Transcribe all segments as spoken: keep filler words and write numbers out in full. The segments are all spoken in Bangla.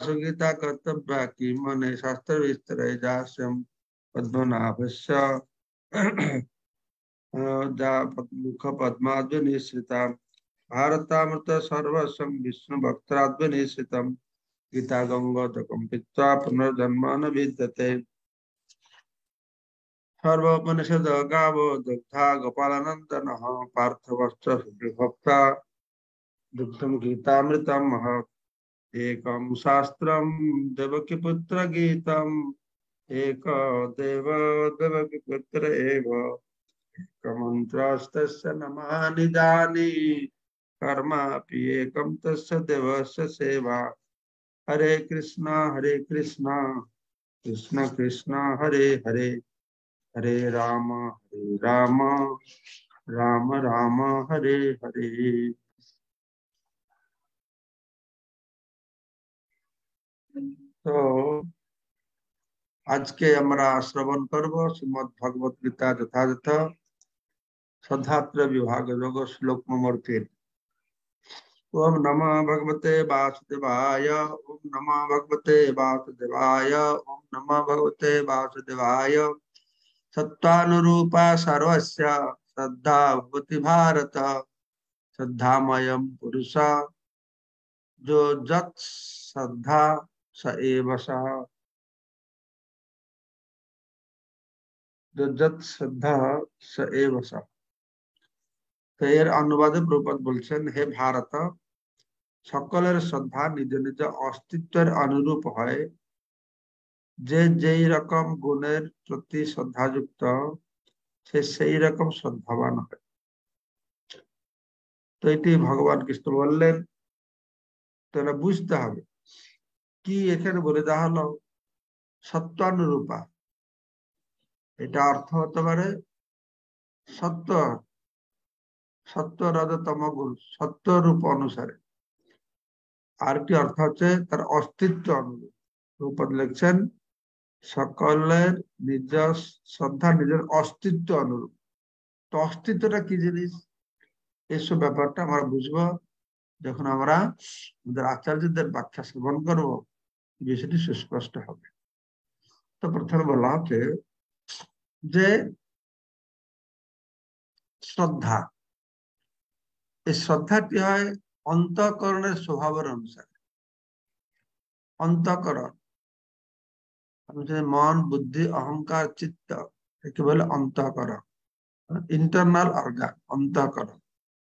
गीता कर्तव्या की मने शास्त्र विस्तर जास्यम पद्मनाभस्य मुख पद्माद्वनिश्रिता भारतामृत सर्वस्वं विष्णु भक्ताद्वनिश्रितम् गीता गंगोदकं पीत्वा पुनर्जन्म न विद्यते सर्वोपनिषद गावो दुग्धा गोपालनंदनः पार्थवश्च सुविभक्ता दुग्धं गीतामृतं महत् एकं शास्त्रं देवकीपुत्र गीतम् एक देव देवकीपुत्र एव एकमन्त्रस्तस्य नमानि दानि कर्मापि एकं तस्य देवस्य सेवा हरे कृष्णा हरे कृष्णा कृष्ण कृष्ण हरे हरे हरे राम हरे राम राम राम हरे हरे। तो आज के আমরা শ্রবণ করব শ্রীমদ্ ভগবত গীতা যথাযথ শ্রদ্ধাত্র বিভাগ যোগ শ্লোক নম্বর তিন। ओम नमो भगवते वासुदेवाय ओम नमो भगवते वासुदेवाय ओम नमो भगवते वासुदेवाय सत्वानुरूपा सर्वस्य श्रद्धा भवति भारत श्रद्धामयं पुरुष जो जत श्रद्धा स एव सः जो जत श्रद्धा स एव सः। तो এর অনুবাদে প্রভুপাদ বলছেন, হে ভারত, সকলের শ্রদ্ধা নিজ নিজ অস্তিত্বের অনুরূপ হয়। যে যেই রকম গুণের প্রতি শ্রদ্ধাযুক্ত সে সেই রকম শ্রদ্ধাবান হয়। তো এটি ভগবান কৃষ্ণ বললেন। তো এটা বুঝতে হবে কি এখানে বলে দেওয়া হলো সত্যানুরূপা। এটা অর্থ হতে পারে সত্য, সত্য রজতম গুণ, সত্য রূপ অনুসারে। আর কি অর্থ হচ্ছে তার অস্তিত্ব অনুরূপ। রূপদ লিখছেন সকলের নিজ শ্রদ্ধা নিজের অস্তিত্ব অনুরূপ। তো অস্তিত্বটা কি জিনিস, এসব ব্যাপারটা আমরা বুঝবো যখন আমরা আমাদের আচার্যদের ব্যাখ্যা শ্রবণ করবো, বিষয়টি সুস্পষ্ট হবে। তো প্রথমে বলা হচ্ছে যে শ্রদ্ধা, এই শ্রদ্ধাটি হয় অন্তঃকরণের স্বভাবের অনুসারে। অন্তঃকরণ মন, বুদ্ধি, অহংকার, চিত্ত, একে বলে অন্তঃকরণ, ইন্টারনাল অর্গান, অন্তঃকরণ।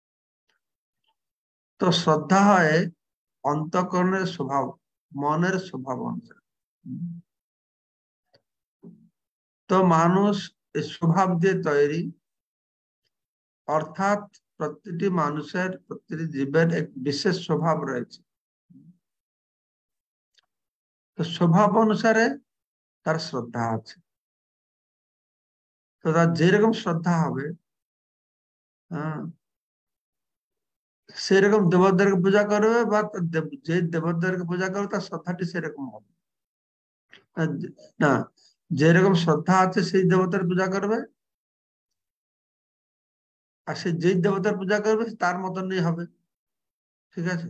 তো শ্রদ্ধা হয় অন্তঃকরণের স্বভাব, মনের স্বভাব অনুসারে। তো মানুষ এই স্বভাব দিয়ে তৈরি, অর্থাৎ প্রতিটি মানুষের, প্রতিটি জীবের এক বিশেষ স্বভাব রয়েছে। তো স্বভাব অনুসারে তার শ্রদ্ধা আছে। তো তার যেরকম শ্রদ্ধা হবে, হ্যাঁ, সেরকম দেবতাদেরকে পূজা করবে, বা যে দেবতাদেরকে পূজা করবে তার শ্রদ্ধাটি সেরকম হবে না। যেরকম শ্রদ্ধা আছে সেই দেবতার পূজা করবে, আর সে যেই দেবতার পূজা করবে তার মতনই হবে। ঠিক আছে,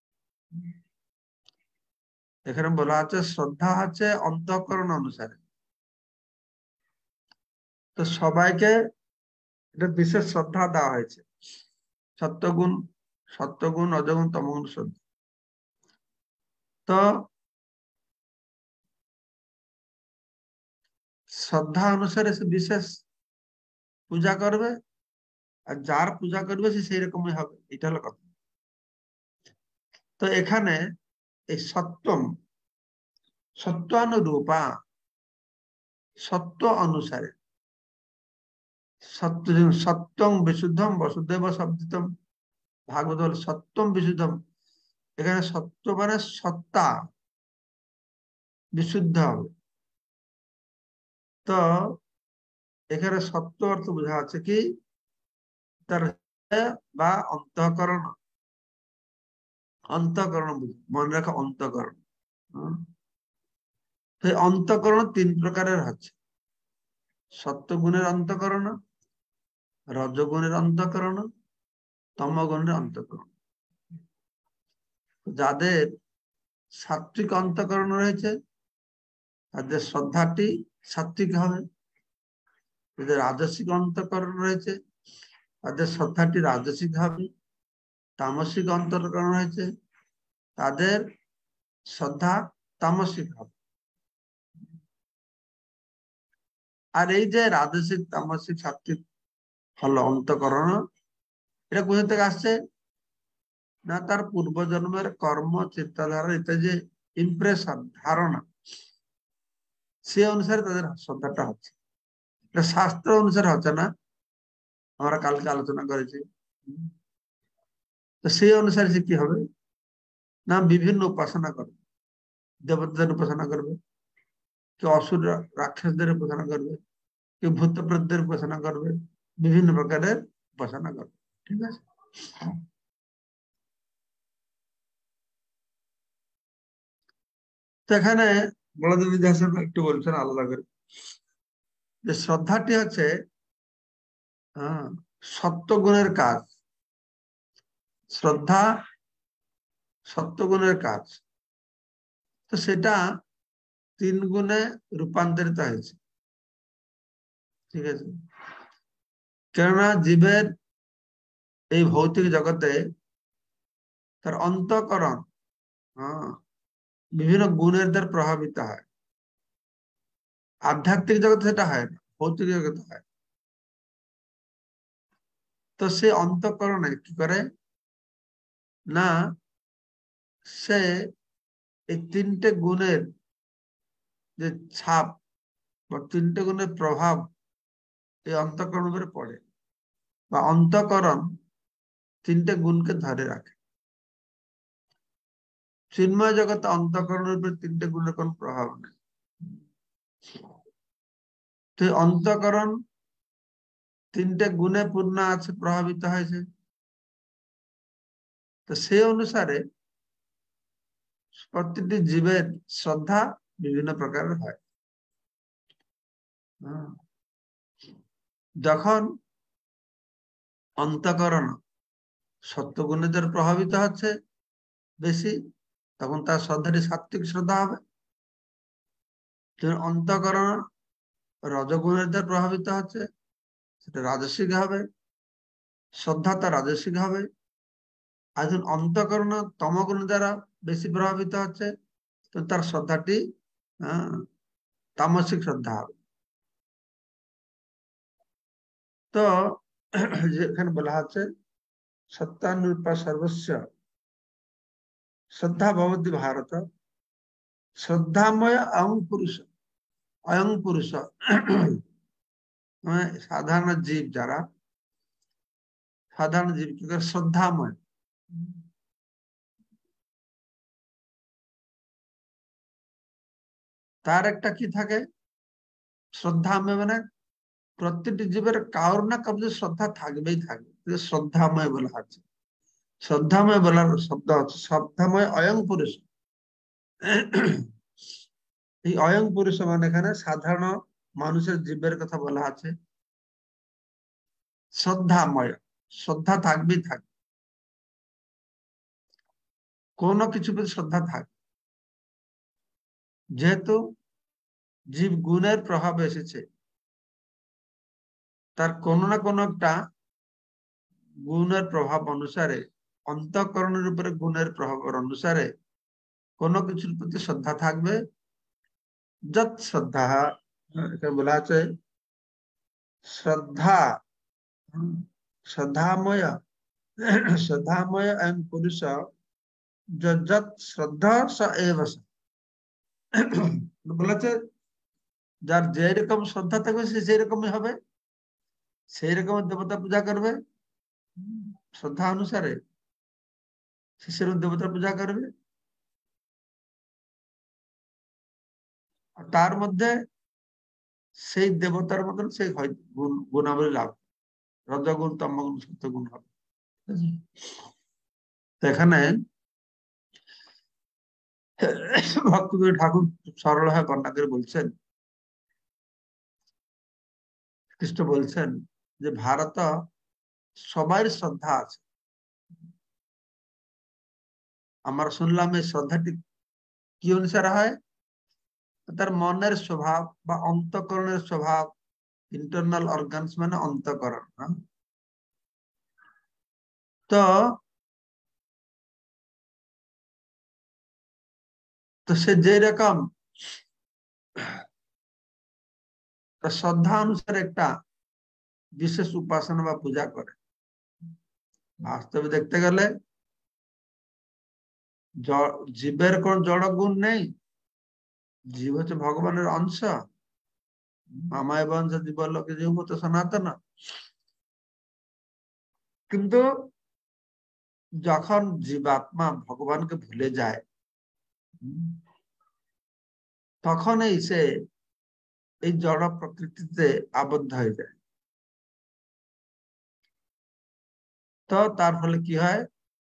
এখানে বলা আছে শ্রদ্ধা আছে অন্তঃকরণ অনুসারে। তো সবাইকে এটা বিশেষ শ্রদ্ধা দেওয়া হয়েছে। সত্যগুণ, সত্যগুণ, রজগুণ, তমগুণ শ্রদ্ধা। তো শ্রদ্ধা অনুসারে সে বিশেষ পূজা করবে, আর যার পূজা করবে সে সেই রকমই হবে। এটা হলো কথা। তো এখানে এই সত্যম, সত্যানুরূপা, সত্য অনুসারে, সত্য, সত্যং বিশুদ্ধম বসুদেব শব্দিতম, ভাগবত বলে সত্যম বিশুদ্ধম। এখানে সত্য মানে সত্তা, বিশুদ্ধ হবে। তো এখানে সত্য অর্থ বোঝা আছে কি তার বা অন্তঃকরণ। অন্তঃকরণ মনে রাখা, অন্তঃকরণ। অন্তঃকরণ তিন প্রকারের আছে। সত্যগুণের অন্তঃকরণ, রজগুণের অন্তঃকরণ, তমগুণের অন্তঃকরণ। যাদের সাত্বিক অন্তঃকরণ রয়েছে, তাদের শ্রদ্ধাটি সাত্বিক হবে। যাদের রাজসিক অন্তঃকরণ রয়েছে, তাদের শ্রদ্ধাটি রাজসিক হবে। তামসিক অন্তঃকরণ রয়েছে, তাদের শ্রদ্ধা তামসিক হবে। আর এই যে রাজসিক, তামসিক, সাত্বিক হলো অন্তঃকরণ, এটা কোথা থেকে আসছে? না তার পূর্বজন্মের কর্ম, চিন্তাধারা, এটা যে ইমপ্রেশন, ধারণা, সে অনুসারে তাদের শ্রদ্ধাটা হচ্ছে। এটা শাস্ত্র অনুসারে হচ্ছে না, আমরা কালকে আলোচনা করেছি। তো সেই অনুসারে সে কি হবে না, বিভিন্ন উপাসনা করবে, দেবতাদের উপাসনা করবে, কেউ অসুর রাক্ষসদের উপাসনা করবে, কেউ ভূত প্রেতদের উপাসনা করবে, বিভিন্ন প্রকারের উপাসনা করবে। ঠিক আছে? তো এখানে বড়দেব বিদ্যাসাগর একটু বলছেন আলাদা করে যে শ্রদ্ধাটি হচ্ছে হ্যাঁ সত্যগুণের কাজ। শ্রদ্ধা সত্যগুণের কাজ। তো সেটা তিন গুণে রূপান্তরিত হয়েছে। ঠিক আছে? কেননা জীবের এই ভৌতিক জগতে তার অন্তঃকরণ হ্যাঁ বিভিন্ন গুণের দ্বারা প্রভাবিত হয়। আধ্যাত্মিক জগতে সেটা হয় না, ভৌতিক জগতে হয়। তো সে অন্তঃকরণে কি করে না, সে এই তিনটে গুণের যে ছাপ বা তিনটে গুণের প্রভাব এই অন্তঃকরণ উপরে পড়ে, বা অন্তঃকরণ তিনটে গুণকে ধরে রাখে। চিন্ময় জগতে অন্তঃকরণের উপরে তিনটে গুণের কোন প্রভাব নেই। তো অন্তঃকরণ তিনটে গুণে পূর্ণ আছে, প্রভাবিত হয়েছে। তো সেই অনুসারে প্রতিটি জীবের শ্রদ্ধা বিভিন্ন প্রকারের হয়। যখন অন্তঃকরণ সত্যগুণের দ্বারা প্রভাবিত হচ্ছে বেশি, তখন তার শ্রদ্ধাটি সাত্বিক শ্রদ্ধা হবে। অন্তঃকরণ রজগুণের দ্বারা প্রভাবিত হচ্ছে, সেটা রাজসিক হবে, শ্রদ্ধা তার রাজসিক হবে। আর যখন অন্তঃকরণ তমগুণের দ্বারা বেশি প্রভাবিত হচ্ছে, তো তার শ্রদ্ধাটি আহ তামসিক শ্রদ্ধা হবে। তো যেখানে বলা হচ্ছে সত্যানুরূপা সর্বস্ব শ্রদ্ধা ভবতি ভারত, শ্রদ্ধাময় অয়ং পুরুষ। অয়ং পুরুষ সাধারণ জীব, যারা সাধারণ জীব কি করে শ্রদ্ধাময়, তার একটা কি থাকে শ্রদ্ধাময়, মানে প্রত্যেকটি জীবের কারোর না কারোর শ্রদ্ধা থাকবেই থাকবে, শ্রদ্ধাময় বলা হচ্ছে। শ্রদ্ধাময় বলার শব্দ হচ্ছে শ্রদ্ধাময় অয়ং পুরুষ। এই অয়ং পুরুষ মানে এখানে সাধারণ মানুষের জীবের কথা বলা আছে। শ্রদ্ধাময়, শ্রদ্ধা থাকবেই থাকবে, কোনো কিছু প্রতি শ্রদ্ধা থাকবে। যেহেতু জীব গুণের প্রভাব এসেছে, তার কোনো না কোনো একটা গুণের প্রভাব অনুসারে, অন্তঃকরণের উপরে গুণের প্রভাব অনুসারে কোনো কিছুর প্রতি শ্রদ্ধা থাকবে। যত শ্রদ্ধা, এখানে বলা আছে শ্রদ্ধা, শ্রদ্ধাময়, শ্রদ্ধাময় এম পুরুষ যত শ্রদ্ধা স এব স। বলেছে যার যে রকম শ্রদ্ধা থাকবে সে সেই রকমই হবে, সেই রকম দেবতা পূজা করবে। শ্রদ্ধা অনুসারে সে সেরকম দেবতা পূজা করবে। তার মধ্যে সেই দেবতার মতন সেই হয় গুণ, গুণাবলী লাভ, রজগুণ, তমগুণ, সত্যগুণ হবে। এখানে ভক্তিবিনোদ ঠাকুর সরল হয়ে বর্ণনা করে বলছেন, কৃষ্ণ বলছেন যে ভারত সবার শ্রদ্ধা আছে। আমরা শুনলাম এই শ্রদ্ধাটি কি অনুসারে হয়? তার মনের স্বভাব বা অন্তঃকরণের স্বভাব, ইন্টারনাল অর্গানস মানে অন্তঃকরণ। তো তো সে যে রকম তার শ্রদ্ধা অনুসারে একটা বিশেষ উপাসনা বা পূজা করে। বাস্তবে দেখতে গেলে জীবের কোন জড় গুণ নেই, জীব হচ্ছে ভগবানের অংশ। মামায় বংশ জীবলোকে জীব তো সনাতন। কিন্তু যখন জীবাত্মা ভগবানকে ভুলে যায় তখনই সে এই জড় প্রকৃতিতে আবদ্ধ হয়ে যায়। তো তার ফলে কি হয়,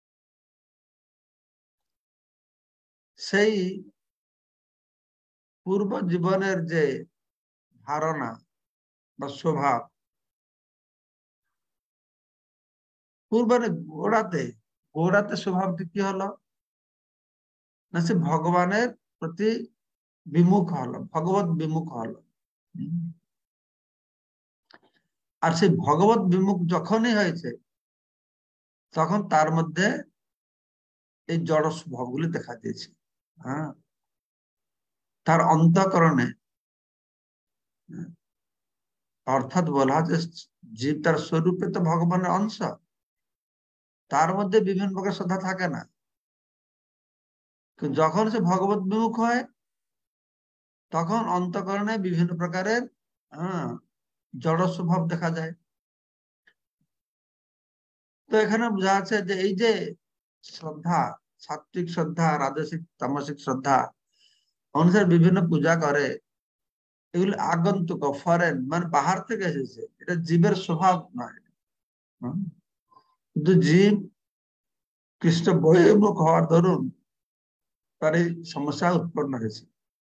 সেই পূর্ব জীবনের যে ধারণা বা স্বভাব, পূর্বের গোড়াতে গোড়াতে স্বভাবটি কি হলো না, সে ভগবানের প্রতি বিমুখ হলো, ভগবত বিমুখ হলো। আর সেই ভগবত বিমুখ যখনই হয়েছে তখন তার মধ্যে এই জড় স্বভাবগুলি দেখা দিয়েছে। হ্যাঁ, তার অন্তঃকরণে, অর্থাৎ বলা যে জীব তার স্বরূপে তো ভগবানের অংশ, তার মধ্যে বিভিন্ন প্রকার শ্রদ্ধা থাকে না। যখন সে ভগবত বিমুখ হয় তখন অন্তঃকরণে বিভিন্ন প্রকারের হ্যাঁ জড় স্বভাব দেখা যায়। তো এখানে বোঝা যাচ্ছে যে এই যে শ্রদ্ধা, সাত্বিক শ্রদ্ধা, রাজসিক তামসিক শ্রদ্ধা অনুসারে বিভিন্ন পূজা করে, এগুলো আগন্তুক, ফরেন, মানে বাহার থেকে এসেছে, এটা জীবের স্বভাব নয়। কিন্তু জীব কৃষ্ণ বহির্মুখ হওয়ার দরুন তার এই সমস্যা উৎপন্ন হয়েছে।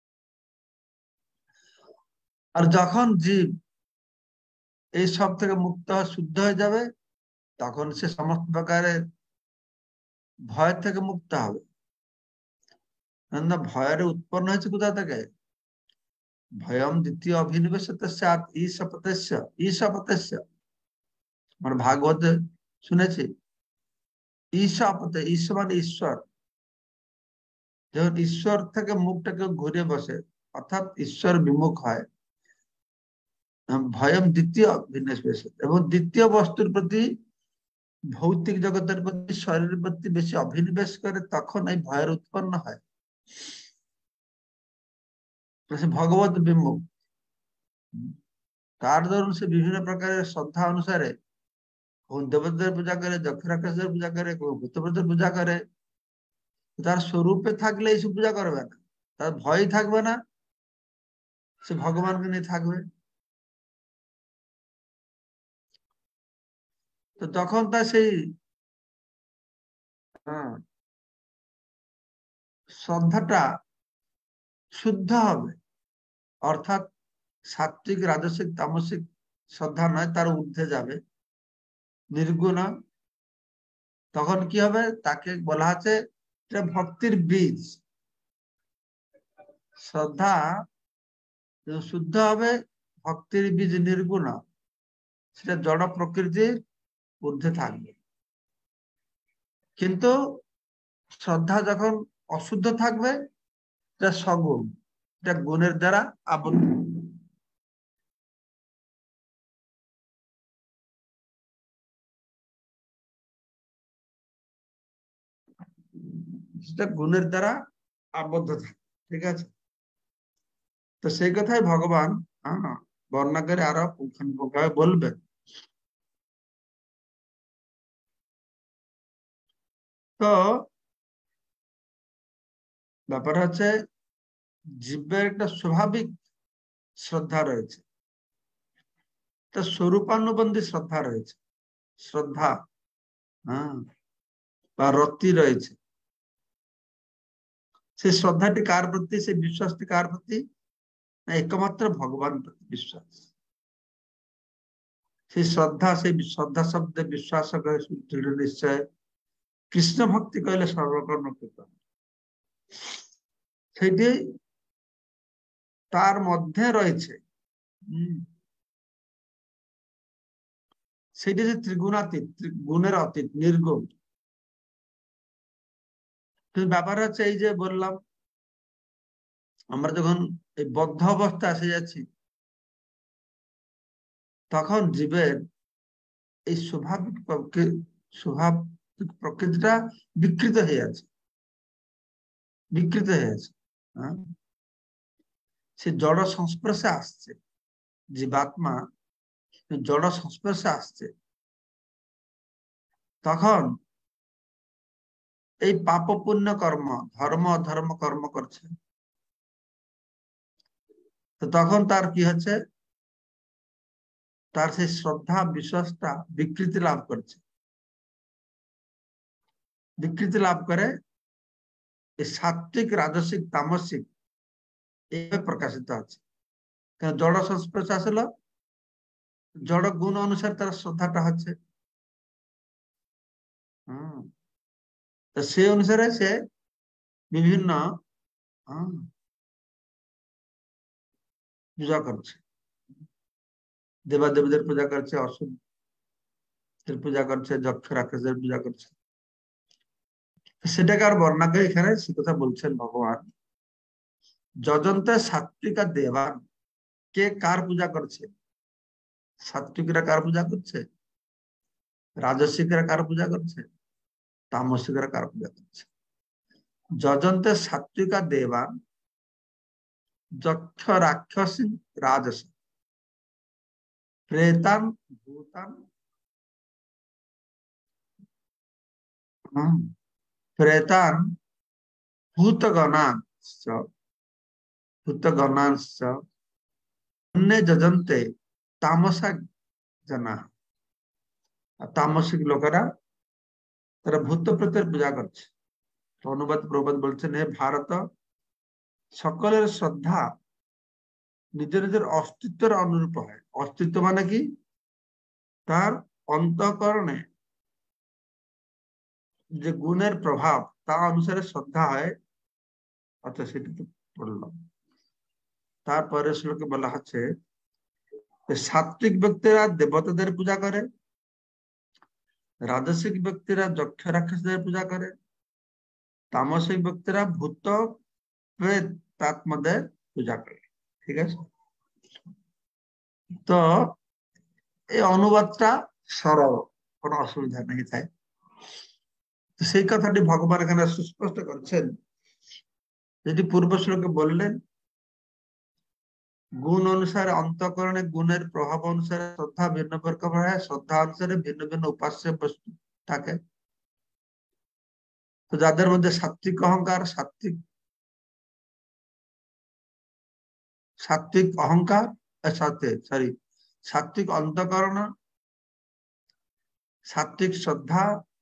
আর যখন জীব এই সব থেকে মুক্ত হয়ে শুদ্ধ হয়ে যাবে তখন সে সমস্ত প্রকারের ভয় থেকে মুক্ত হবে। না, ভয়ের উৎপন্ন হয়েছে কোথা থেকে? ভয়ম দ্বিতীয় অভিনিবেশ ঈশপতেশ্য ঈশপতেশ্য, মানে ভাগবতে শুনেছি ঈশপতে, ঈশ মানে ঈশ্বর। যখন ঈশ্বর থেকে মুখটাকে ঘুরে বসে অর্থাৎ ঈশ্বর বিমুখ হয়, ভয়ম দ্বিতীয় অভিনিবেশ, এবং দ্বিতীয় বস্তুর প্রতি, ভৌতিক জগতের প্রতি, শরীরের প্রতি বেশি অভিনিবেশ করে, তখন এই ভয়ের উৎপন্ন হয়। ভগবত বিমুখ, তার ধরুন সে বিভিন্ন প্রকারের শ্রদ্ধা অনুসারে কোন দেবতাদের পূজা করে, দক্ষিণাকাশের পূজা করে, কোন ভূতপ্রেতের পূজা করে। তার স্বরূপে থাকলে এইসব পূজা করবে না, তার ভয় থাকবে না, সে ভগবানকে নিয়ে থাকবে। তো তখন তার সেই শ্রদ্ধাটা শুদ্ধ হবে, অর্থাৎ সাত্বিক, রাজসিক, তামসিক শ্রদ্ধা নয়, তার ঊর্ধ্বে যাবে, নির্গুণ। তখন কি হবে, তাকে বলা আছে এটা ভক্তির বীজ। শ্রদ্ধা শুদ্ধ হবে, ভক্তির বীজ নির্গুণ, সেটা জড় প্রকৃতির ঊর্ধ্বে থাকবে। কিন্তু শ্রদ্ধা যখন অশুদ্ধ থাকবে এটা সগুণ, এটা গুণের দ্বারা আবদ্ধ। সেটা গুণের দ্বারা আবদ্ধ থাকে, ঠিক আছে? তো সেই কথাই ভগবান হ্যাঁ বর্ণনা করে আরো পুঙ্খানুপুঙ্খভাবে বলবেন। তো ব্যাপার হচ্ছে জীবের একটা স্বাভাবিক শ্রদ্ধা রয়েছে, তার স্বরূপানুবন্ধী শ্রদ্ধা রয়েছে, শ্রদ্ধা হ্যাঁ বা রতি রয়েছে। সেই শ্রদ্ধাটি কার প্রতি, সেই বিশ্বাসটি কার প্রতি? না, একমাত্র ভগবান প্রতি বিশ্বাস। সেই শ্রদ্ধা, সেই শ্রদ্ধা শব্দে বিশ্বাস করে দৃঢ় নিশ্চয়। কৃষ্ণ ভক্তি কহিলে সর্বকর্ম কৃত। সেটি তার মধ্যে রয়েছে। হম সেটি যে ত্রিগুণাতীত, গুণের অতীত, নির্গুণ। কিন্তু ব্যাপার হচ্ছে এই যে বললাম, আমরা যখন এই বদ্ধ অবস্থা এসে যাচ্ছি, তখন জীবের এই স্বাভাবিক স্বাভাবিক প্রকৃতিটা বিকৃত হয়ে আছে, বিকৃত হয়ে আছে। হ্যাঁ, সে জড় সংস্পর্শে আসছে, জীবাত্মা জড় সংস্পর্শে আসছে, তখন এই পাপ পুণ্য কর্ম, ধর্ম অধর্ম কর্ম করছে। তো তখন তার কি হচ্ছে, তার সেই শ্রদ্ধা বিশ্বাসটা বিকৃতি লাভ করছে, বিকৃতি লাভ করে এই সাত্বিক, রাজসিক, তামসিক এইভাবে প্রকাশিত হচ্ছে। কারণ জড় সংস্পর্শ আসলে জড় গুণ অনুসারে তার শ্রদ্ধাটা হচ্ছে। হম তো সেই অনুসারে সে বিভিন্ন পূজা করছে, দেবাদেবীদের পূজা করছে, অসুরদের পূজা করছে, যক্ষ রাক্ষসদের পূজা করছে। সেটাকে আর বর্ণনা করে এখানে সে কথা বলছেন ভগবান। যজন্তে সাত্বিকা দেবান, কে কার পূজা করছে? সাত্বিকরা কার পূজা করছে? রাজস্বিকরা কার পূজা করছে? তামসিকরা কার পূজা করছে? যজন্তে সাত্বিকা দেবান যক্ষ রাক্ষসী রাজস প্রেতান ভূতান প্রেতান ভূতগণাশ্চ ভূতগণাশ্চ অন্যে যজন্তে তামসা জানা। তামসিক লোকেরা তারা ভূত প্রেতের পূজা করছে। অনুবাদ প্রবাদ বলছেন, হে ভারত, সকলের শ্রদ্ধা নিজের নিজের অস্তিত্বের অনুরূপ হয়। অস্তিত্ব মানে কি? তার অন্তঃকরণে যে গুণের প্রভাব, তা অনুসারে শ্রদ্ধা হয়। অর্থাৎ সেটা তো পড়লাম। তারপরে শ্লোকে বলা হচ্ছে, সাত্বিক ব্যক্তিরা দেবতাদের পূজা করে, রাজসিক ব্যক্তিরা যক্ষ রাক্ষসদের পূজা করে, তামসিক ব্যক্তিরা ভূত প্রেত আত্মাদের পূজা করে। ঠিক আছে, তো এই অনুবাদটা সরল, কোনো অসুবিধা নেই। তাই সেই কথাটি ভগবান এখানে সুস্পষ্ট করছেন, যেটি পূর্ব শ্লোকে বললেন, গুণ অনুসারে অন্তঃকরণে গুণের প্রভাব অনুসারে শ্রদ্ধা ভিন্ন প্রকার হয়, শ্রদ্ধা অনুসারে ভিন্ন ভিন্ন উপাস্য বস্তু থাকে। তো যাদের মধ্যে সাত্বিক অহংকার, সাত্বিক সাত্বিক অহংকার সাথে সরি সাত্বিক অন্তঃকরণ, সাত্বিক শ্রদ্ধা,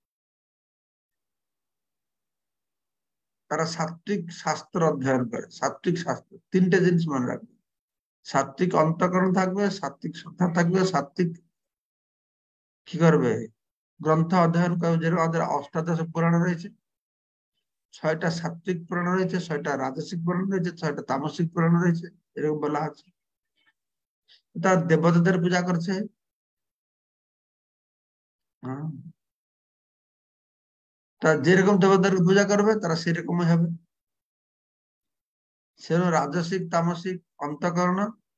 তারা সাত্বিক শাস্ত্র অধ্যয়ন করে। সাত্বিক শাস্ত্র তিনটে জিনিস মনে রাখবে, সাত্বিক অন্তঃকরণ থাকবে, সাত্বিক শ্রদ্ধা থাকবে, সাত্বিক কি করবে, গ্রন্থ অধ্যয়ন করবে। যেরকম আমাদের অষ্টাদশ পুরাণ রয়েছে, ছয়টা সাত্বিক পুরাণ রয়েছে, ছয়টা রাজসিক পুরাণ রয়েছে, ছয়টা তামসিক পুরাণ রয়েছে, এরকম বলা আছে। তার দেবতাদের পূজা করছে। তা যেরকম দেবতাদের পূজা করবে তারা সেরকমই হবে। সেরকম রাজসিক তামসিক অন্তঃকরণ,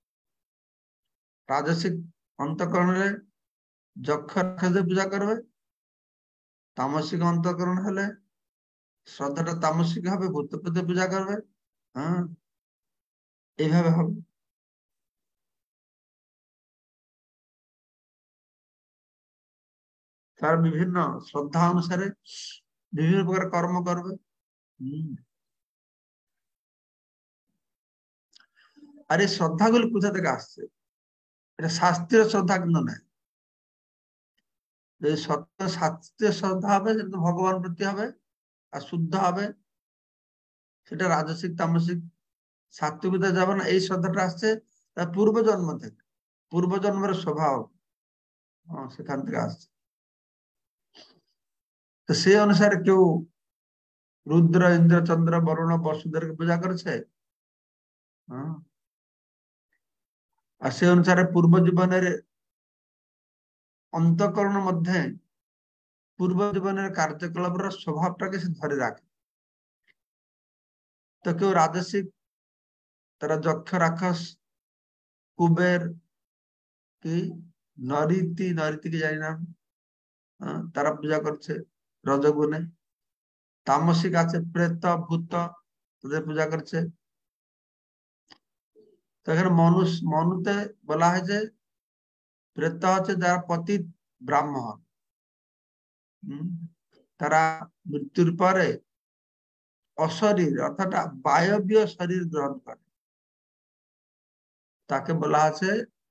রাজসিক অন্তঃকরণে যক্ষ রাক্ষসদের পূজা করবে, তামসিক অন্তঃকরণ হলে শ্রদ্ধাটা তামসিক হবে, ভূত প্রেতের পূজা করবে। হ্যাঁ, এইভাবে হবে। তার বিভিন্ন শ্রদ্ধা অনুসারে বিভিন্ন প্রকার কর্ম করবে। হম আর এই শ্রদ্ধাগুলো কোথা থেকে আসছে? এটা শাস্ত্রীয় শ্রদ্ধা কিন্তু নয়। যদি সত্য শাস্ত্রীয় শ্রদ্ধা হবে, সেটা ভগবান প্রতি হবে আর শুদ্ধ হবে, সেটা রাজসিক তামসিক সাত্বিকতা যাবে না। এই শ্রদ্ধাটা আসছে তার পূর্ব জন্ম থেকে, পূর্ব জন্মের স্বভাব সেখান থেকে আসছে। তো সেই অনুসারে কেউ रुद्र इंद्र चंद्र वरुण वसुदेव के पूजा करछे हाँ आ से अनुसार पूर्व जीवन रे अंतकरण मध्य पूर्व जीवन कार्यकलाप स्वभाव टा के धरी राखे तो क्यों राजसिक तारा जक्ष राक्षस कुबेर की नरीति नरीति के जानी नाम तारा पूजा करछे रजगुने तामसिक আছে प्रेत भूत তাদের পূজা করছে তো এখানে মানুষ মনুতে বলা হয় যে প্রেত হচ্ছে যারা পতিত ব্রাহ্মণ তারা মৃত্যুর পরে অশরীর অর্থাৎ বায়বীয় শরীর গ্রহণ করে তাকে বলা আছে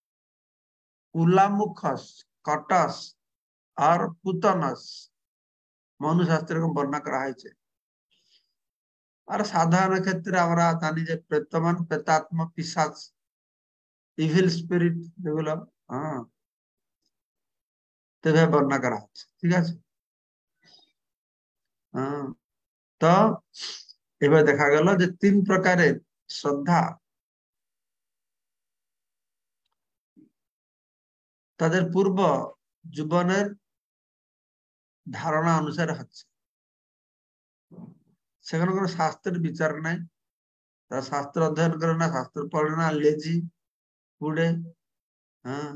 উলামুখস কটস আর পুতনস মনুশাস্ত্রে বর্ণনা করা হয়েছে আর সাধারণ ক্ষেত্রে আমরা জানি যে প্রেতমান প্রেতাত্ম পিশাচ ইভিল স্পিরিট এগুলো হ্যাঁ তেভাবে বর্ণনা করা হচ্ছে ঠিক আছে হ্যাঁ তো এবার দেখা গেল যে তিন প্রকারের শ্রদ্ধা তাদের পূর্ব জীবনের ধারণা অনুসারে হচ্ছে সেখানে কোনো শাস্ত্রের বিচার নাই তারা শাস্ত্র অধ্যয়ন করে না শাস্ত্র পড়ে না লেজি পুড়ে হ্যাঁ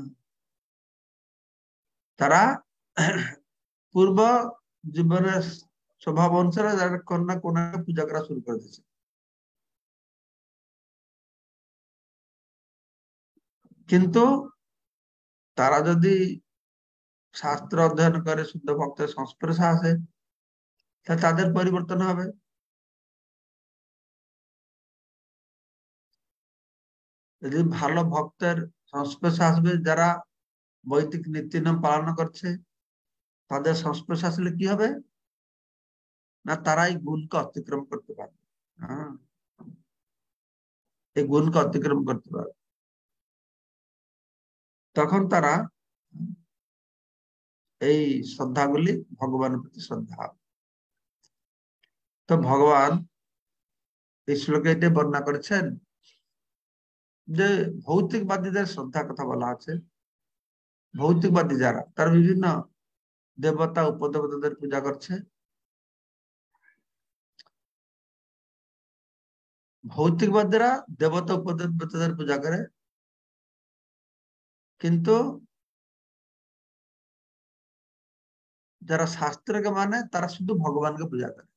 তারা পূর্ব জীবনের স্বভাব অনুসারে যারা কন্যা কোনাকে পূজা করা শুরু করে দিয়েছে কিন্তু তারা যদি শাস্ত্র অধ্যয়ন করে শুদ্ধ ভক্তের সংস্পর্শে আসে তাহলে তাদের পরিবর্তন হবে যদি ভালো ভক্তের সংস্পর্শে আসবে যারা বৈদিক নীতি নিয়ম পালন করছে তাদের সংস্পর্শে আসলে কি হবে না তারাই গুণকে অতিক্রম করতে পারবে হ্যাঁ এই গুণকে অতিক্রম করতে পারবে তখন তারা এই শ্রদ্ধাগুলি ভগবানের প্রতি শ্রদ্ধা তো ভগবান এই শ্লোকে এটা বর্ণনা করেছেন যে ভৌতিকবাদীদের শ্রদ্ধা কথা বলা আছে ভৌতিকবাদী যারা তার বিভিন্ন দেবতা উপদেবতাদের পূজা করছে ভৌতিকবাদীরা দেবতা উপদেবতাদের পূজা করে কিন্তু যারা শাস্ত্রকে মানে তারা শুধু ভগবানকে পূজা করে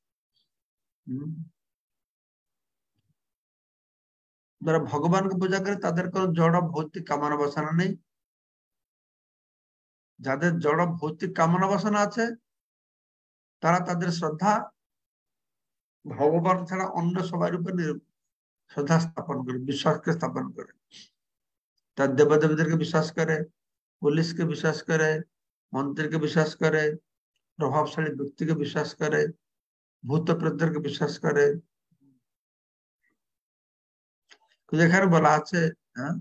যারা ভগবানকে পূজা করে তাদের কোনো জড় ভৌতিক কামনা বাসনা নেই যাদের জড় ভৌতিক কামনা বাসনা আছে তারা তাদের শ্রদ্ধা ভগবান ছাড়া অন্য সবার উপরে শ্রদ্ধা স্থাপন করে বিশ্বাসকে স্থাপন করে তার দেবদেবীদেরকে বিশ্বাস করে পুলিশকে বিশ্বাস করে মন্ত্রীকে বিশ্বাস করে প্রভাবশালী ব্যক্তিকে বিশ্বাস করে ভূত প্রেতদেরকে বিশ্বাস করে এখানে বলা আছে হ্যাঁ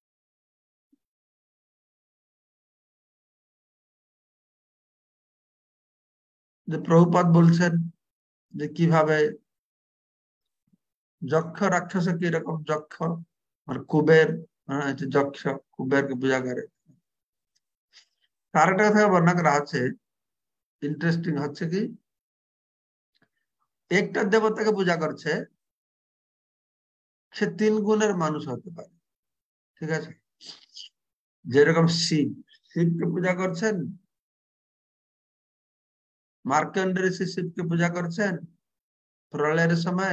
যে প্রভুপাদ বলছেন যে কিভাবে যক্ষ রাক্ষস কিরকম যক্ষ আর কুবের হ্যাঁ যক্ষ কুবেরকে পূজা করে আরেকটা কথা বর্ণনা করা আছে ইন্টারেস্টিং হচ্ছে কি একটা দেবতাকে পূজা করছে সে তিন গুণের মানুষ হতে পারে ঠিক আছে যেরকম শিব শিবকে পূজা করছেন মার্কণ্ড ঋষি শিবকে পূজা করছেন প্রলয়ের সময়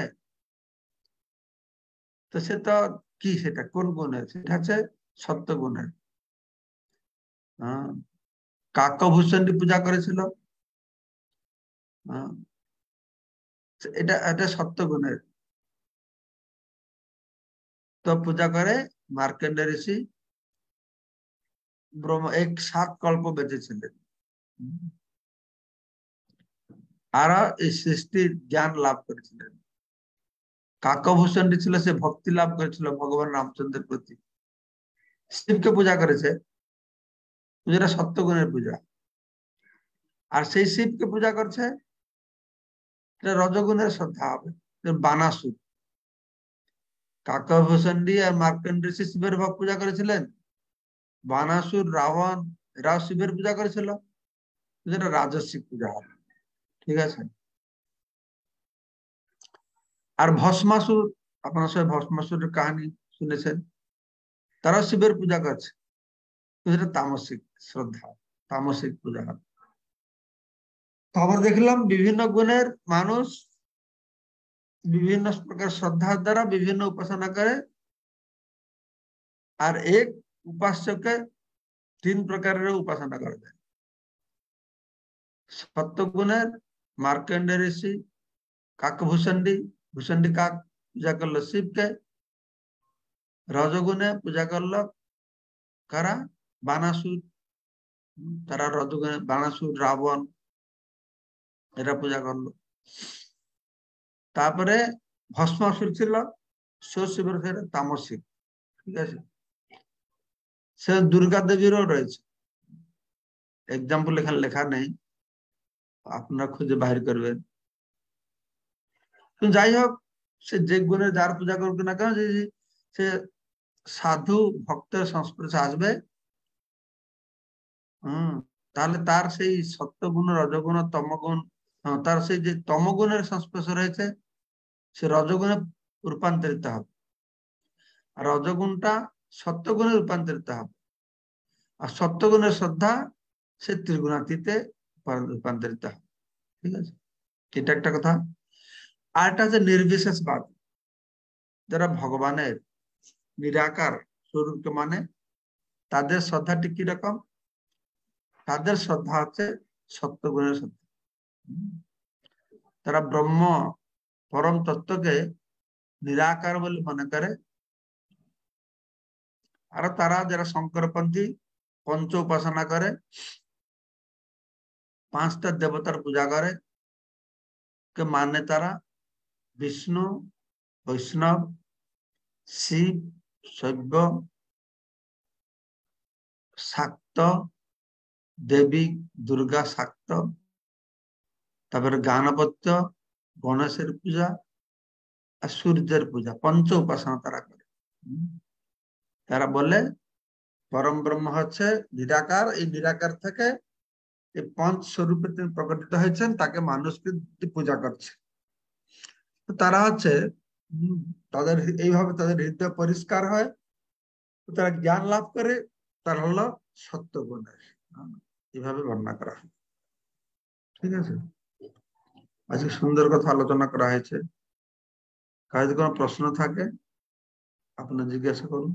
তো সে তো কি সেটা কোন গুণের সেটা হচ্ছে সত্য গুণের হ্যাঁ কাকভূষণী পূজা করেছিল হ্যাঁ এটা এটা সত্য গুণের তো পূজা করে মার্কণ্ড ঋষি ব্রহ্ম এক সাত কল্প বেঁচেছিলেন আর এই সৃষ্টির জ্ঞান লাভ করেছিলেন কাকভূষণটি ছিল সে ভক্তি লাভ করেছিল ভগবান রামচন্দ্রের প্রতি শিবকে পূজা করেছে পূজাটা সত্যগুণের পূজা আর সেই শিবকে পূজা করছে রজগুণের শ্রদ্ধা হবে। বানাসুর, কাকাভূষণী আর মার্কণ্ড ঋষি শিবের ভাব পূজা করেছিলেন, বানাসুর রাবণ এরাও শিবের পূজা করেছিল, যেটা রাজস্বিক পূজা হবে। ঠিক আছে। আর ভস্মাসুর, আপনারা সবাই ভস্মাসুরের কাহিনী শুনেছেন, তারাও শিবের পূজা করছে, সেটা তামসিক শ্রদ্ধা, তামসিক পূজা হবে। তো আবার দেখলাম বিভিন্ন গুণের মানুষ বিভিন্ন প্রকার শ্রদ্ধার দ্বারা বিভিন্ন উপাসনা করে, আর এক উপাস্যকে তিন প্রকারের উপাসনা করা যায়। সত্যগুণের মার্কণ্ড ঋষি কাকভূষণ্ডী, ভূষণ্ডী কাক পূজা করলো শিবকে, রজগুণে পূজা করলো কারা, বানাসুর, তারা রজগুণে বানাসুর রাবণ এরা পূজা করলো। তারপরে ভস্মাসুর ছিল শিবের ফেরে তামসিক। ঠিক আছে। সে দুর্গা দেবীরও রয়েছে, এক্সাম্পল এখানে লেখা নেই, আপনারা খুঁজে বাহির করবেন। যাই হোক, সে যে গুণের যার পূজা করবে না কেন, সে সাধু ভক্তের সংস্পর্শে আসবে, হম তাহলে তার সেই সত্যগুণ, রজগুণ, তমগুণ, তার সেই যে তমগুণের সংস্পর্শ রয়েছে, সে রজগুণে রূপান্তরিত হবে, আর রজগুণটা সত্যগুণে রূপান্তরিত হবে, আর সত্যগুণের শ্রদ্ধা সে ত্রিগুণাতীতে রূপান্তরিত হবে। ঠিক আছে, এটা একটা কথা। আর একটা হচ্ছে নির্বিশেষবাদ, যারা ভগবানের নিরাকার স্বরূপকে মানে, তাদের শ্রদ্ধাটি কিরকম, তাদের শ্রদ্ধা হচ্ছে সত্যগুণের শ্রদ্ধা। তারা ব্রহ্ম পরম তত্ত্বকে নিরাকার বলে মনে করে। আর তারা যারা শঙ্করপন্থী পঞ্চ উপাসনা করে, পাঁচটা দেবতার পূজা করে, কে মানে তারা বিষ্ণু, বৈষ্ণব, শিব, শৈব, শাক্ত, দেবী দুর্গা শাক্ত, তারপরে গানপত্য, গণেশের পূজা আর সূর্যের পূজা, পঞ্চ উপাসনা তারা করে। তারা বলে পরম ব্রহ্ম হচ্ছে নিরাকার, এই নিরাকার থেকে এই পঞ্চ স্বরূপে তিনি প্রকটিত হয়েছেন, তাকে মানুষকে পূজা করছে। তারা হচ্ছে তাদের এইভাবে তাদের হৃদয় পরিষ্কার হয়, তারা জ্ঞান লাভ করে, তার হলো সত্য গুণের, এইভাবে বর্ণনা করা হয়। ঠিক আছে, আজকে সুন্দর কথা আলোচনা করা হয়েছে। কার যদি কোনো প্রশ্ন থাকে আপনারা জিজ্ঞাসা করুন।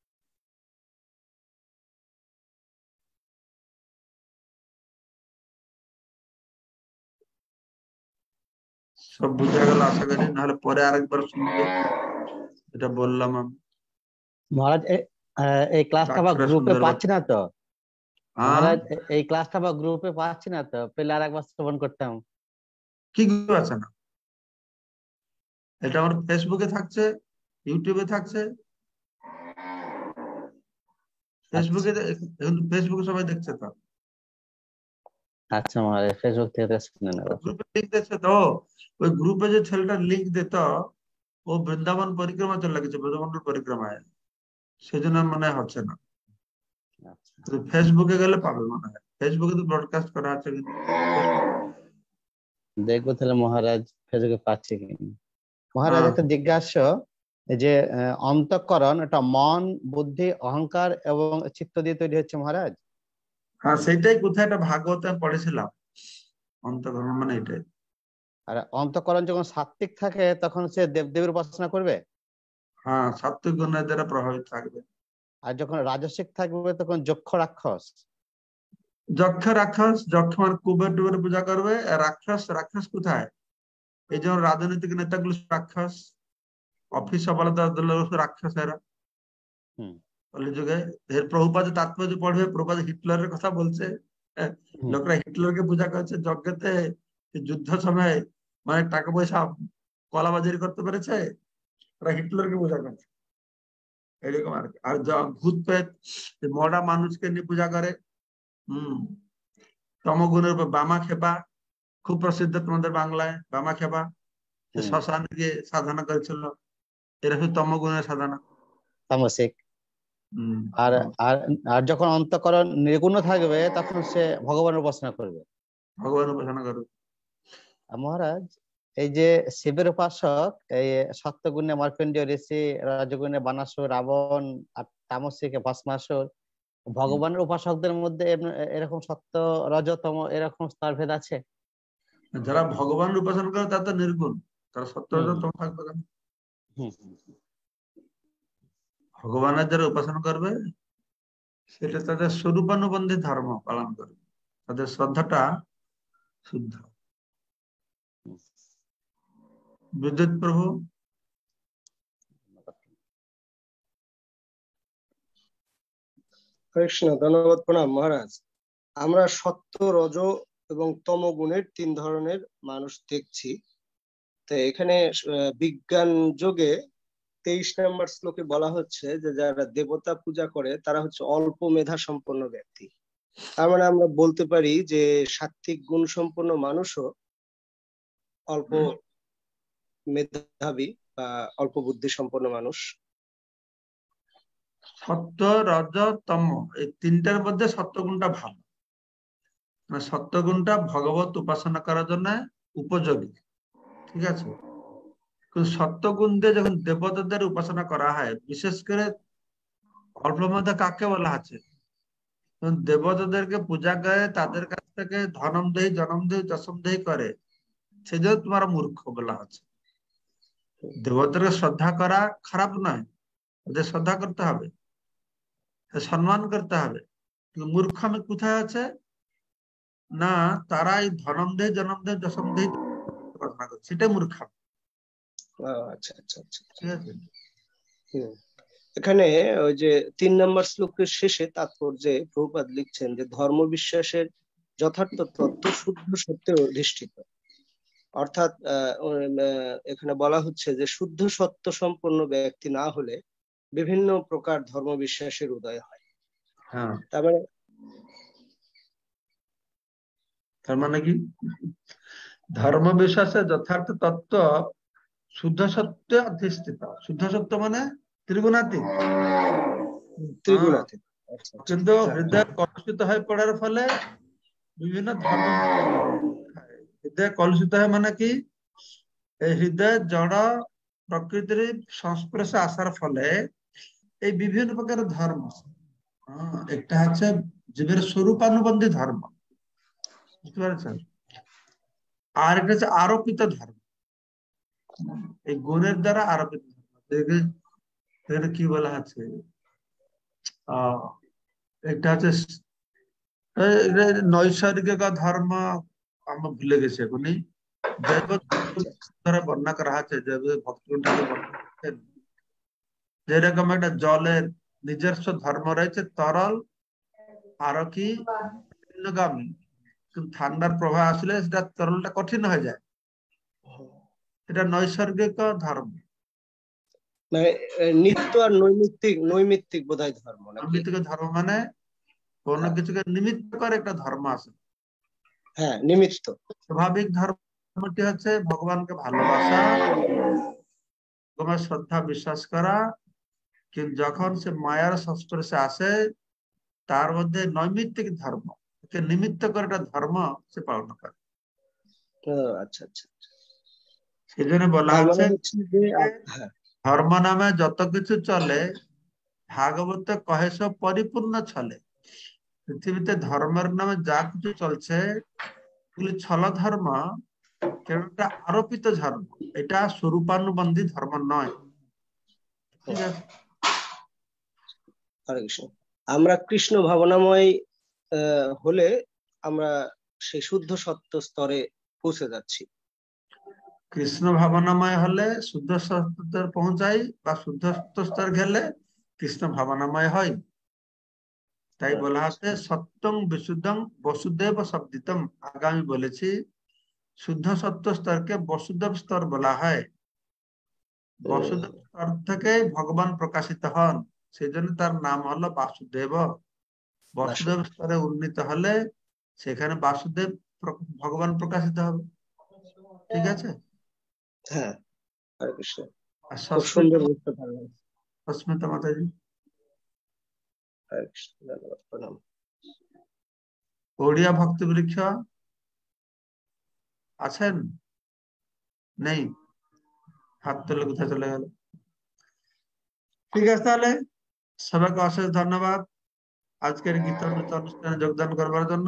সব বুঝে গেল আশা করি, নাহলে পরে আরেকবার শুনবে, এটা বললাম আমি। মহারাজ এই ক্লাসটা বা গ্রুপে পাচ্ছি না তো মহারাজ, এই ক্লাসটা বা গ্রুপে পাচ্ছি না তো, পেলে আর একবার শ্রবণ করতাম। কি গ্রুপ আছে না? এটা আমার ফেসবুকে থাকছে, ইউটিউবে থাকছে। ফেসবুকে ফেসবুকে সবাই দেখছে তো। আচ্ছা মহারাজ, ফেসবুক থেকে শুনে নেব। গ্রুপে লিংক দিচ্ছে তো, ওই গ্রুপে যে ছেলেটা লিংক দিত, ও বৃন্দাবন পরিক্রমা চলে গেছে, ব্রজমন্ডল পরিক্রমায়, সেজন্য মনে হচ্ছে না। ফেসবুকে গেলে পাবে মনে হয়, ফেসবুকে তো ব্রডকাস্ট করা আছে। দেখবো তাহলে মহারাজ ফেসবুকে পাচ্ছি কিনা। মহারাজ একটা জিজ্ঞাসা, যে অন্তঃকরণ এটা মন, বুদ্ধি, অহংকার এবং চিত্ত দিয়ে তৈরি হচ্ছে মহারাজ। হ্যাঁ, সেটাই কোথায় একটা ভাগবতে পড়েছিলাম, অন্তঃকরণ মানে এটাই। আর অন্তঃকরণ যখন সাত্ত্বিক থাকে তখন সে দেবদেবীর উপাসনা করবে। হ্যাঁ, সাত্ত্বিক গুণের দ্বারা প্রভাবিত থাকবে। আর যখন রাজসিক থাকবে তখন যক্ষ রাক্ষস। যক্ষ রাক্ষস, যক্ষ মানে কুবের টুবের পূজা করবে। আর রাক্ষস, রাক্ষস কোথায়? এই জন্য রাজনৈতিক নেতাগুলো রাক্ষস, অফিস সফলতা রাক্ষস এরা কলি যুগে। এর প্রভুপাদ তাৎপর্য পড়বে, প্রভুপাদ হিটলারের কথা বলছে, লোকরা হিটলারকে পূজা করছে যজ্ঞতে, যুদ্ধ সময় মানে টাকা পয়সা কলাবাজারি করতে পেরেছে, ওরা হিটলারকে পূজা করছে এরকম আর কি। আর ভূত প্রেত মরা মানুষকে নিয়ে পূজা করে। হম তমগুণের উপর বামা খেপা, খুব প্রসিদ্ধ তোমাদের বাংলায় বামাখ্যাপা, যে হুম। শ্মশানে গিয়ে সাধনা করেছিল, এরা হচ্ছে তমগুণের সাধনা। তামসিক। হম আর আর আর যখন অন্তঃকরণ নির্গুণ থাকবে তখন সে ভগবানের উপাসনা করবে। ভগবান উপাসনা করো। আর মহারাজ, এই যে শিবের উপাসক, এই সত্যগুণে মার্কণ্ডেয় ঋষি, রজগুণে বানাসুর রাবণ, আর তামসিকে ভস্মাসুর, ভগবানের উপাসকদের মধ্যে এম- এরকম সত্য রজতম এরকম স্তরভেদ আছে? যারা ভগবানের উপাসনা করে তারা তো নির্গুণ, তারা সত্য হুম তম থাকবে কেন? হুম হুম। ভগবানের যারা উপাসনা করবে সেটা তাদের স্বরূপানুবন্ধী ধর্ম পালন করবে, তাদের শ্রদ্ধাটা শুদ্ধ। বিদ্যুৎ প্রভু। কৃষ্ণ, ধন্যবাদ, প্রণাম মহারাজ। আমরা সত্য, রজ এবং তম গুণের তিন ধরনের মানুষ দেখছি। তো এখানে আহ, বিজ্ঞান যোগে তেইশ নম্বর শ্লোকে বলা হচ্ছে যে যারা দেবতা পূজা করে তারা হচ্ছে অল্প মেধা সম্পন্ন ব্যক্তি। তার মানে আমরা বলতে পারি যে সাত্ত্বিক গুণ সম্পন্ন মানুষও অল্প মেধাবী বা অল্প বুদ্ধি সম্পন্ন মানুষ। সত্য, রজ, তম এই তিনটার মধ্যে সত্য গুণটা ভালো, মানে সত্য গুণটা ভগবত উপাসনা করার জন্য উপযোগী, ঠিক আছে। কিন্তু সত্য গুণ দিয়ে যখন দেবতাদের উপাসনা করা হয়, বিশেষ করে অল্প মধ্যে কাকে বলা আছে, যখন দেবতাদেরকে পূজা করে তাদের কাছ থেকে ধনম দেহি জনম দেহি যশম দেহি করে, সেজন্য তোমার মূর্খ বলা আছে। দেবতাকে শ্রদ্ধা করা খারাপ নয়, ওদের শ্রদ্ধা করতে হবে, সম্মান করতে হবে, কিন্তু মূর্খ আমি কোথায় আছে না, তারা এই ধনম দেহ জনম দেহ যশম দেহ উপাসনা করছে, সেটাই মূর্খ। আহ, আচ্ছা আচ্ছা আচ্ছা। ঠিক আছে। হুম। এখানে ওই যে তিন নম্বর শ্লোকের শেষে তাৎপর্যে প্রভুপাদ লিখছেন যে ধর্ম বিশ্বাসের যথার্থ তত্ত্ব শুদ্ধ সত্যে অধিষ্ঠিত। অর্থাৎ আহ, উম, আহ, এখানে বলা হচ্ছে যে শুদ্ধ সত্য সম্পন্ন ব্যক্তি না হলে বিভিন্ন প্রকার ধর্ম বিশ্বাসের উদয় হয়। হ্যাঁ, তার মানে তার মানে কি, ধর্ম বিশ্বাসের যথার্থ তত্ত্ব শুদ্ধ সত্যে অধিষ্ঠিত। শুদ্ধ সত্য মানে ত্রিগুণাতীত। হ্যাঁ, ত্রিগুণাতীত। আচ্ছা আচ্ছা। কিন্তু হ্যাঁ, হৃদয় কলুষিত হয়ে পড়ার ফলে বিভিন্ন ধর্ম, হৃদয় কলুষিত হয় মানে কি, এই হৃদয় জড় প্রকৃতির সংস্পর্শে আসার ফলে এই বিভিন্ন প্রকার ধর্ম, হ্যাঁ, একটা হচ্ছে জীবের স্বরূপানুবন্ধী ধর্ম, বুঝতে পারছেন, আর একটা হচ্ছে আরোপিত ধর্ম, এই গুণের দ্বারা আরোপিত ধর্ম। দেখে- এখানে কি বলা আছে, আহ একটা হচ্ছে এই- এই নৈসর্গিক ধর্ম, আমরা ভুলে গেছি এখনই। জৈব আচ্ছা দ্বারা বর্ণনা করা আছে, জৈব ভক্তি ঠাকুর বর্ণনা করছেন, যেরকম একটা জলের নিজস্ব ধর্ম রয়েছে, তরল আরো কি নিম্নগামী, কিন্তু ঠান্ডার প্রভাব আসলে সেটা তরলটা কঠিন হয়ে যায়, এটা নৈসর্গিক ধর্ম। মানে আহ, নিত্য আর নৈমিত্তিক নৈমিত্তিক বোধহয় ধর্ম নাকি? নৈমিত্তিক ধর্ম মানে কোন হ্যাঁ কিছুকে নিমিত্ত করে একটা ধর্ম আছে। হ্যাঁ, নিমিত্ত। স্বাভাবিক ধর্মটি হচ্ছে ভগবানকে ভালোবাসা, ভগবানের শ্রদ্ধা বিশ্বাস করা, কিন্তু যখন সে মায়ার সংস্পর্শে আসে তার মধ্যে নৈমিত্তিক ধর্ম, একে নিমিত্ত করে একটা ধর্ম সে পালন করে। আহ, আচ্ছা আচ্ছা। সেই জন্য বলা তার মানে আছে হচ্ছে যে আপ- হ্যাঁ ধর্ম নামে যত কিছু চলে, ভাগবত কহে সব পরিপূর্ণ চলে। পৃথিবীতে ধর্মের নামে যা কিছু চলছে এগুলি ছল ধর্ম, কেন এটা আরোপিত ধর্ম, এটা স্বরূপানুবন্ধী ধর্ম নয়। ঠিক আছে। হরে কৃষ্ণ। আমরা কৃষ্ণ ভাবনাময় আহ, হলে আমরা সেই শুদ্ধ সত্য স্তরে পৌঁছে যাচ্ছি। কৃষ্ণ ভাবনাময় হলে শুদ্ধ সত্য পৌঁছাই, বা শুদ্ধ সত্য স্তর গেলে কৃষ্ণ ভাবনাময় হয়। তাই বলা আছে সত্যং বিশুদ্ধং বসুদেব শব্দিতম। আগে আমি বলেছি শুদ্ধ সত্য স্তরকে বসুদেব স্তর বলা হয়। বসুদেব স্তর থেকে ভগবান প্রকাশিত হন, সেই জন্য তার নাম হলো বাসুদেব। বসুদেব স্তরে উন্নীত হলে সেখানে বাসুদেব ভগবান প্রকাশিত হবে। ঠিক আছে? হ্যাঁ, হরে কৃষ্ণ। আর খুব সুন্দর সস্মিতা বুঝতে পারলাম। সস্মিতা মাতাজি, হরে কৃষ্ণ, ধন্যবাদ, প্রণাম। ওড়িয়া ভক্ত বৃক্ষ আছেন? নেই? হাত তুলে কোথায় চলে গেল? ঠিক আছে, তাহলে সবাইকে অশেষ ধন্যবাদ আজকের গীতামৃত অনুষ্ঠানে যোগদান করবার জন্য।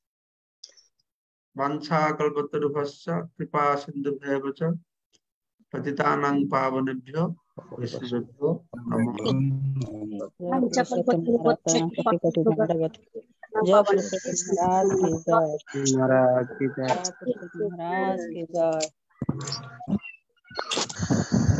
বাঞ্ছা কল্পতরুভ্যশ্চ কৃপা সিন্ধুভ্যেব চ পতিতানাং পাবনেভ্যো বৈষ্ণবেভ্যো নমো নমঃ। जय पुरुषोत्तम महाराज की जय। महाराज की जय। जय पुरुषोत्तम महाराज की जय।